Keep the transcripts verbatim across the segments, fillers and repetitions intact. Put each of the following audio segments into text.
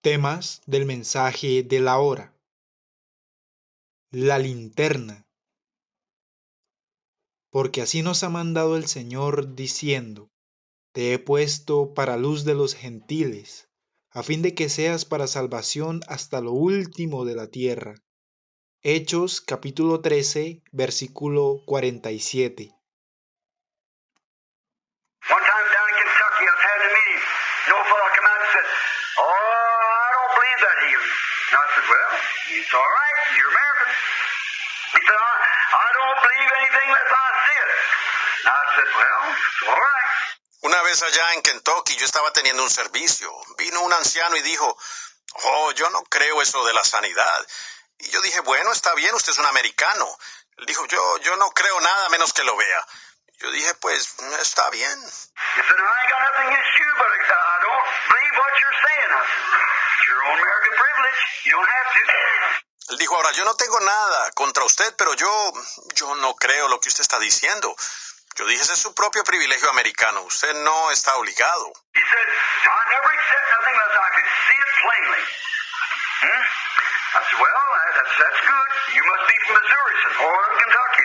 Temas del mensaje de la hora. La linterna. Porque así nos ha mandado el Señor diciendo, te he puesto para luz de los gentiles, a fin de que seas para salvación hasta lo último de la tierra. Hechos capítulo trece, versículo cuarenta y siete. One time down in Kentucky, I was having a meeting. No fellow come out and said, "Oh, I don't believe that healing." And I said, "Well, it's all right. You're American." He said, "I, I don't believe anything unless I see it." And I said, "Well, it's all right." Una vez allá en Kentucky yo estaba teniendo un servicio. Vino un anciano y dijo, oh, yo no creo eso de la sanidad. Y yo dije, bueno, está bien, usted es un americano. Él dijo, yo, yo no creo nada menos que lo vea. Yo dije, pues, está bien. He said, "I ain't got nothing against you, but I don't believe what you're saying." I said, "It's your own American privilege. You don't have to." Él dijo, ahora, yo no tengo nada contra usted, pero yo, yo no creo lo que usted está diciendo. Yo dije, ese es su propio privilegio americano. Usted no está obligado. He said, "I never accept nothing unless I can see it plainly." Hmm? I said, "Well, that's, that's good. You must be from Missouri, since or I'm Kentucky."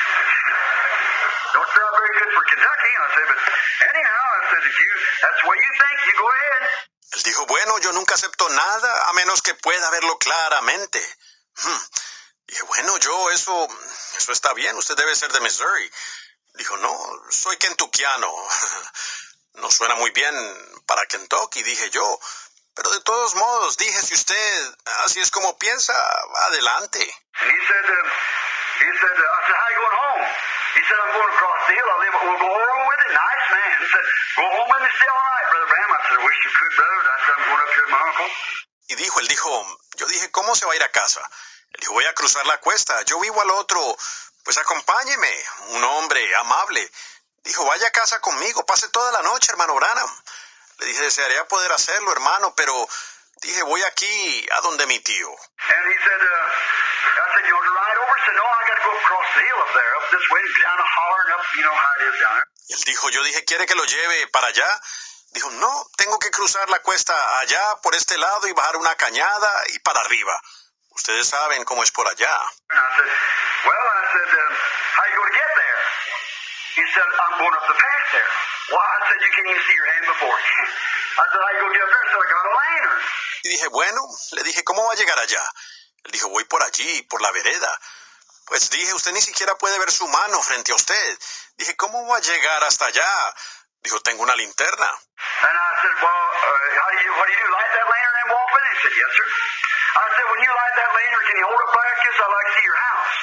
Don't sound very good for Kentucky. I said, "But anyhow," I said, "if you, that's the way you think, you go ahead." Él dijo, bueno, yo nunca acepto nada a menos que pueda verlo claramente. Hmm. Dije, bueno, yo, eso, eso está bien. Usted debe ser de Missouri. Dijo, no, soy kentuckiano. No suena muy bien para Kentucky, dije yo. Pero de todos modos, dije, si usted así es como piensa, adelante. And he said, um, he said, uh, I said, "How you going home?" He said, "I'm going across the hill. I live, we'll go over with it." Nice man. He said, "Go home with me still all right, Brother Bram." I said, "I wish you could, brother." I said, "I'm going up here with my uncle." Y dijo, él dijo, yo dije, ¿cómo se va a ir a casa? Él dijo, voy a cruzar la cuesta, yo vivo al otro, pues acompáñeme, un hombre amable. Dijo, vaya a casa conmigo, pase toda la noche, hermano Branham. Le dije, desearía poder hacerlo, hermano, pero dije, voy aquí a donde mi tío. And he said, uh, I said, "You want to ride over?" He said, "No, I got to go across the hill up there, up this way, down a holler and up, you know how it is down there." Y él dijo, yo dije, ¿quiere que lo lleve para allá? Dijo, no, tengo que cruzar la cuesta allá, por este lado, y bajar una cañada y para arriba. Ustedes saben cómo es por allá. And I said, "Well," I said, um, "how you going to get there?" He said, "I'm going up the path there." Well, I said, "You can't even see your hand before." I said, "How you going to get up there?" He said, "I got a lantern." Y dije, bueno, le dije, ¿cómo va a llegar allá? Él dijo, voy por allí, por la vereda. Pues dije, usted ni siquiera puede ver su mano frente a usted. Dije, ¿cómo va a llegar hasta allá? Dijo, tengo una linterna. And I said, "Well, uh, how do you, what do you do, light that lantern and walk with it?" He said, "Yes, sir." I said, "When you light that lantern, can you hold it like this? I'd like to see your house."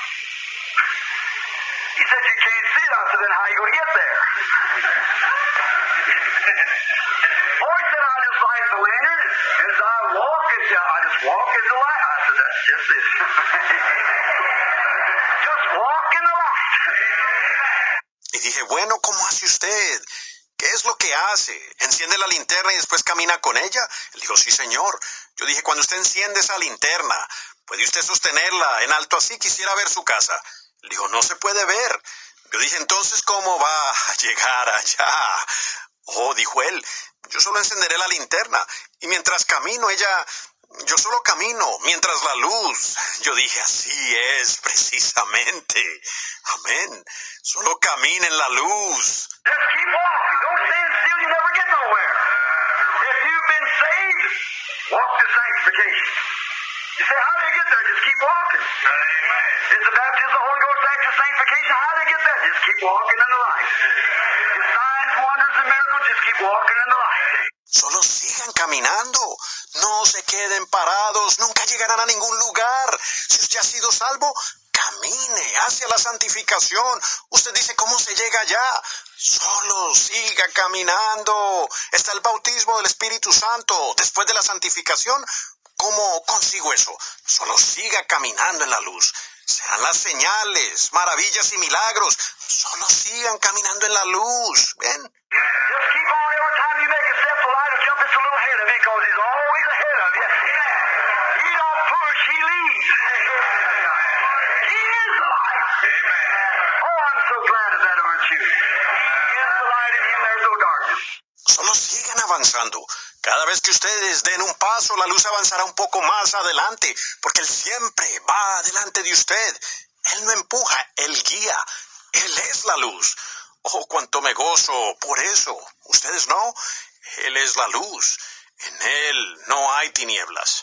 He said, "You can't see it." I said, "Then how are you going to get there?" Oh, he said, "I just light the lantern, and as I walk, it's, I just walk as the light." I said, "That's just it." Just walk in the light. Y dije, bueno, ¿cómo hace usted? ¿Qué es lo que hace? ¿Enciende la linterna y después camina con ella? Él dijo, sí, señor. Yo dije, cuando usted enciende esa linterna, ¿puede usted sostenerla en alto así? Quisiera ver su casa. Él dijo, no se puede ver. Yo dije, entonces, ¿cómo va a llegar allá? Oh, dijo él, yo solo encenderé la linterna. Y mientras camino, ella, yo solo camino, mientras la luz. Yo dije, así es, precisamente. Amén. Solo camina en la luz. Just keep walking. Don't stand still. You never get nowhere. If you've been saved, walk to sanctification. You say, "How do you get there?" Just keep walking. Amen. Is the baptism of the Holy Ghost act of sanctification? How do you get there? Just keep walking in the light. Is signs, wonders, and miracles? Just keep walking in the light. Solo sigan caminando. No se queden parados. Nunca llegarán a ningún lugar. Si usted ha sido salvo, camine hacia la santificación. Usted dice, ¿cómo se llega allá? Solo siga caminando. Está el bautismo del Espíritu Santo. Después de la santificación, ¿cómo consigo eso? Solo siga caminando en la luz. Serán las señales, maravillas y milagros. Solo sigan caminando en la luz. ¿Ven? Just keep on. Every time you make a step, the light will jump just a little ahead of you because he's always ahead of you. He don't push, he leads. He is the light. Oh, I'm so glad of that, aren't you? He is the light, in him there's no darkness. Solo sigan avanzando. Cada vez que ustedes den un paso, la luz avanzará un poco más adelante, porque Él siempre va adelante de usted. Él no empuja, Él guía. Él es la luz. Oh, cuánto me gozo por eso. ¿Ustedes no? Él es la luz. En Él no hay tinieblas.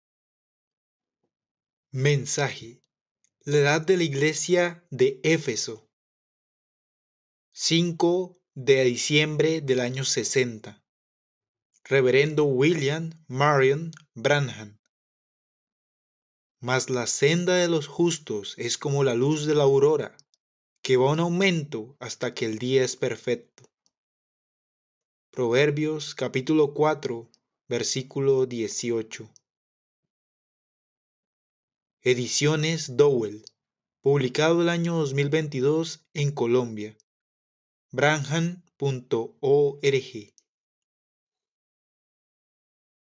Mensaje. La edad de la iglesia de Éfeso. cinco de diciembre del año sesenta. Reverendo William Marion Branham. Mas la senda de los justos es como la luz de la aurora, que va en aumento hasta que el día es perfecto. Proverbios capítulo cuatro, versículo dieciocho. Ediciones Dowell, publicado el año dos mil veintidós en Colombia. branham punto org